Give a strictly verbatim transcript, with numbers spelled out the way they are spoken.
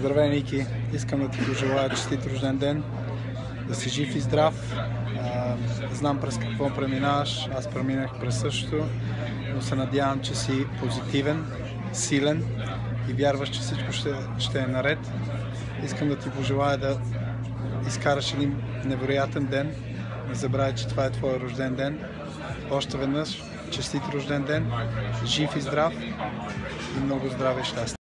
Здравей, Ники! Искам да ти пожелая честит рожден ден, да си жив и здрав. А, знам през какво преминаваш, аз преминах през същото, но се надявам, че си позитивен, силен и вярваш, че всичко ще, ще е наред. Искам да ти пожелая да изкараш един невероятен ден. Не забравяй, че това е твой рожден ден. Още веднъж честит рожден ден, жив и здрав и много здраве и щастие!